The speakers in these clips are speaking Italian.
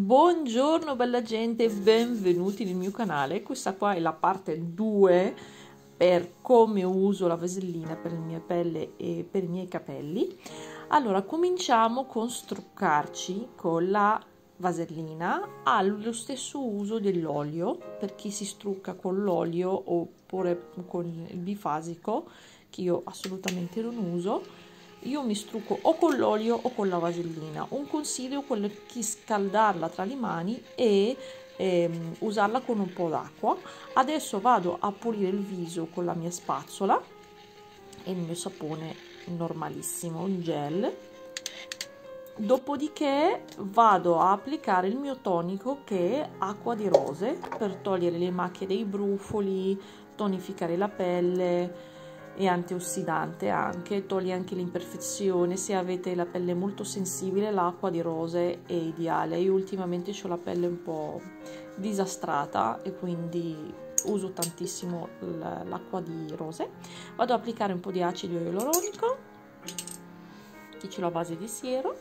Buongiorno bella gente, benvenuti nel mio canale. Questa qua è la parte 2 per come uso la vasellina per la mia pelle e per i miei capelli. Allora, cominciamo con struccarci con la vasellina. Ha lo stesso uso dell'olio per chi si strucca con l'olio oppure con il bifasico, che io assolutamente non uso. Io mi strucco o con l'olio o con la vasellina. Un consiglio è quello di scaldarla tra le mani e usarla con un po' d'acqua. Adesso vado a pulire il viso con la mia spazzola e il mio sapone normalissimo, un gel. Dopodiché vado a applicare il mio tonico, che è acqua di rose, per togliere le macchie dei brufoli, tonificare la pelle. È antiossidante, anche toglie anche l'imperfezione. Se avete la pelle molto sensibile, l'acqua di rose è ideale. Io ultimamente ho la pelle un po' disastrata e quindi uso tantissimo l'acqua di rose. Vado ad applicare un po' di acido ialuronico, che ce l'ho a base di siero.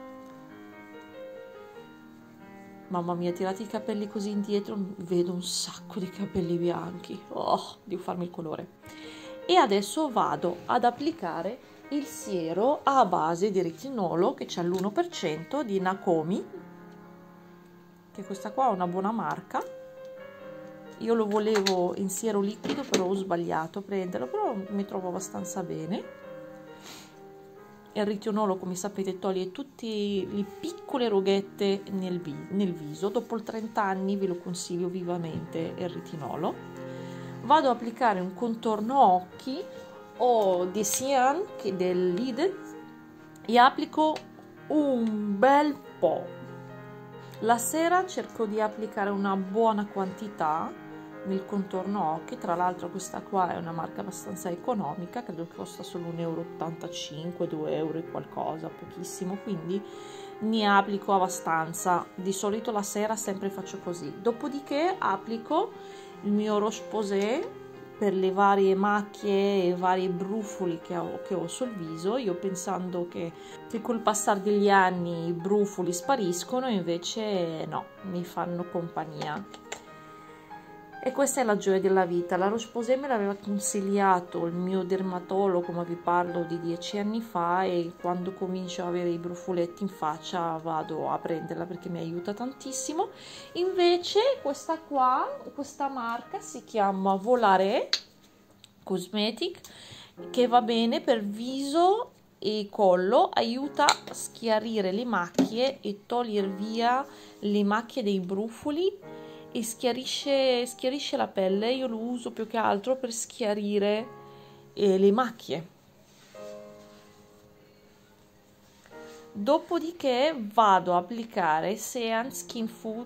Mamma mia, tirate i capelli così indietro, vedo un sacco di capelli bianchi. Oh, devo farmi il colore. E adesso vado ad applicare il siero a base di retinolo, che c'è all'1% di Nakomi, che questa qua è una buona marca. Io lo volevo in siero liquido, però ho sbagliato a prenderlo, però mi trovo abbastanza bene. Il retinolo, come sapete, toglie tutte le piccole rughette nel viso. Dopo il 30 anni ve lo consiglio vivamente il retinolo. Vado ad applicare un contorno occhi o di Sian, che è del Lidl, e applico un bel po'. La sera cerco di applicare una buona quantità nel contorno occhi. Tra l'altro questa qua è una marca abbastanza economica, credo che costa solo 1,85 euro, 2 euro e qualcosa, pochissimo, quindi ne applico abbastanza. Di solito la sera sempre faccio così. Dopodiché applico il mio Roche-Posay per le varie macchie e vari brufoli che ho sul viso, io pensando che col passare degli anni i brufoli spariscono, invece no, mi fanno compagnia. E questa è la gioia della vita. La Roche-Posay me l'aveva consigliato il mio dermatologo, come vi parlo, di 10 anni fa, e quando comincio a avere i brufoletti in faccia vado a prenderla perché mi aiuta tantissimo. Invece questa qua, questa marca si chiama Volare Cosmetic, che va bene per viso e collo, aiuta a schiarire le macchie e togliere via le macchie dei brufoli e schiarisce la pelle. Io lo uso più che altro per schiarire le macchie. Dopodiché vado a applicare Sean Skin Food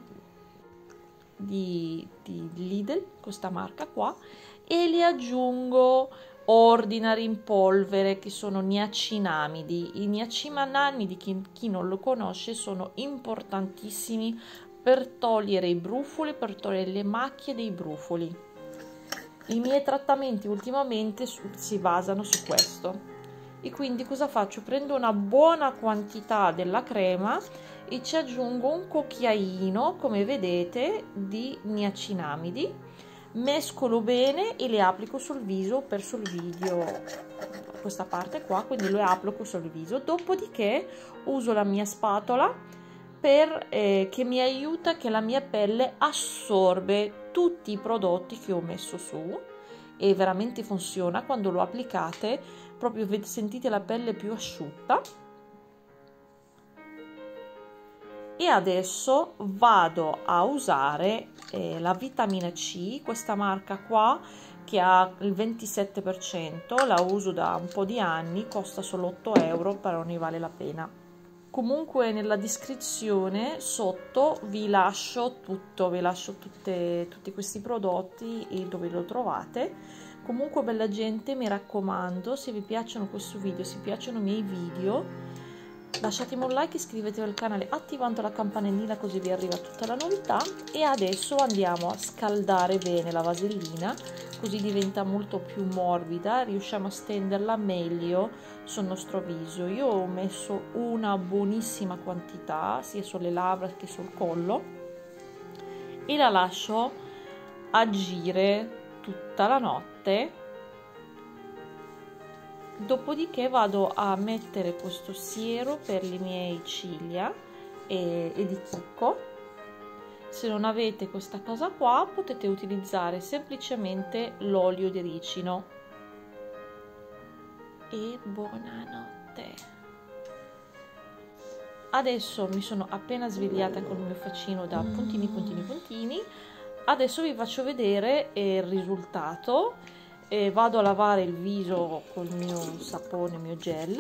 di Lidl, questa marca qua, e le aggiungo Ordinary in polvere, che sono niacinamidi. I niacinamidi, chi non lo conosce, sono importantissimi per togliere i brufoli, per togliere le macchie dei brufoli. I miei trattamenti ultimamente si basano su questo. E quindi cosa faccio? Prendo una buona quantità della crema e ci aggiungo un cucchiaino, come vedete, di niacinamidi, mescolo bene e le applico sul viso. Ho perso il video, questa parte qua, quindi lo applico sul viso. Dopodiché uso la mia spatola che mi aiuta, che la mia pelle assorbe tutti i prodotti che ho messo su, e veramente funziona. Quando lo applicate proprio sentite la pelle più asciutta. E adesso vado a usare la vitamina C, questa marca qua che ha il 27%, la uso da un po' di anni, costa solo 8 euro, però ne vale la pena. Comunque nella descrizione sotto vi lascio tutto, vi lascio tutti questi prodotti e dove lo trovate. Comunque bella gente, mi raccomando, se vi piacciono questo video, se vi piacciono i miei video, lasciatemi un like, iscrivetevi al canale attivando la campanellina così vi arriva tutta la novità. E adesso andiamo a scaldare bene la vasellina, così diventa molto più morbida, riusciamo a stenderla meglio sul nostro viso. Io ho messo una buonissima quantità sia sulle labbra che sul collo e la lascio agire tutta la notte. Dopodiché vado a mettere questo siero per le mie ciglia e di chicco. Se non avete questa cosa qua potete utilizzare semplicemente l'olio di ricino. E buonanotte. Adesso mi sono appena svegliata con il mio faccino da puntini puntini puntini. Adesso vi faccio vedere il risultato. E vado a lavare il viso col mio sapone, il mio gel,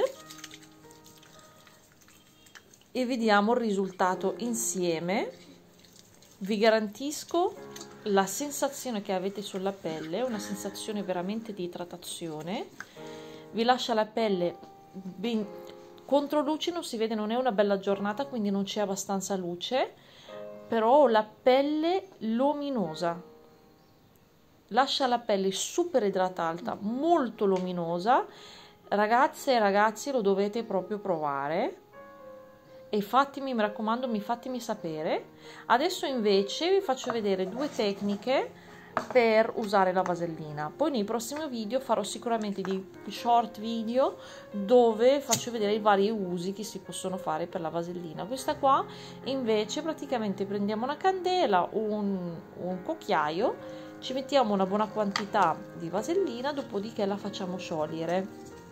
e vediamo il risultato insieme. Vi garantisco la sensazione che avete sulla pelle, è una sensazione veramente di idratazione, vi lascia la pelle ben contro luce, non si vede, non è una bella giornata quindi non c'è abbastanza luce, però ho la pelle luminosa. Lascia la pelle super idratata, molto luminosa. Ragazze e ragazzi, lo dovete proprio provare e fatemi, mi raccomando, fatemi sapere. Adesso invece vi faccio vedere due tecniche per usare la vasellina. Poi nei prossimi video farò sicuramente dei short video dove faccio vedere i vari usi che si possono fare per la vasellina. Questa qua invece praticamente prendiamo una candela, un cucchiaio, ci mettiamo una buona quantità di vasellina, dopodiché la facciamo sciogliere.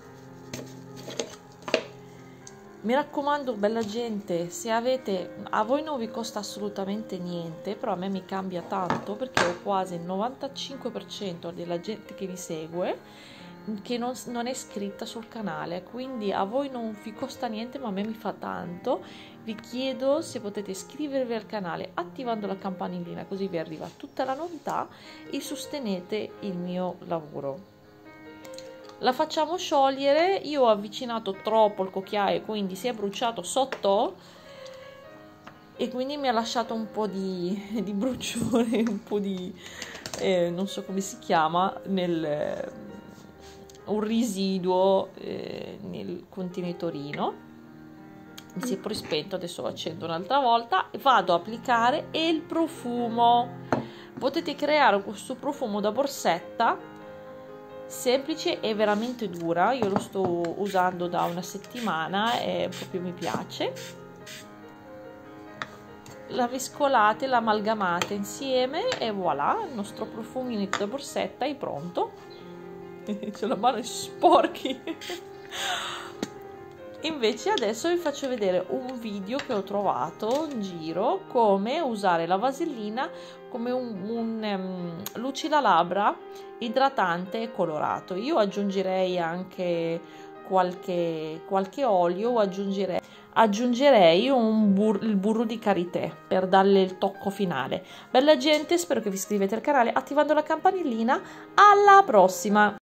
Mi raccomando, bella gente, se avete, a voi non vi costa assolutamente niente, però a me mi cambia tanto perché ho quasi il 95% della gente che vi segue che non è iscritta sul canale, quindi a voi non vi costa niente ma a me mi fa tanto. Vi chiedo se potete iscrivervi al canale attivando la campanellina così vi arriva tutta la novità e sostenete il mio lavoro. La facciamo sciogliere. Io ho avvicinato troppo il cucchiaio quindi si è bruciato sotto e quindi mi ha lasciato un po' di bruciore, un po' di non so come si chiama, un residuo nel contenitorino. Mi si è poi spento, adesso lo accendo un'altra volta e vado a applicare il profumo. Potete creare questo profumo da borsetta semplice e veramente dura. Io lo sto usando da una settimana e proprio mi piace. La mescolate, l'amalgamate insieme e voilà, il nostro profumino da borsetta è pronto. C'è la mano sporchi. Invece adesso vi faccio vedere un video che ho trovato in giro, come usare la vasellina come un lucida-labbra idratante e colorato. Io aggiungerei anche qualche olio, o aggiungerei il burro di karité per darle il tocco finale. Bella gente, spero che vi iscrivete al canale attivando la campanellina. Alla prossima!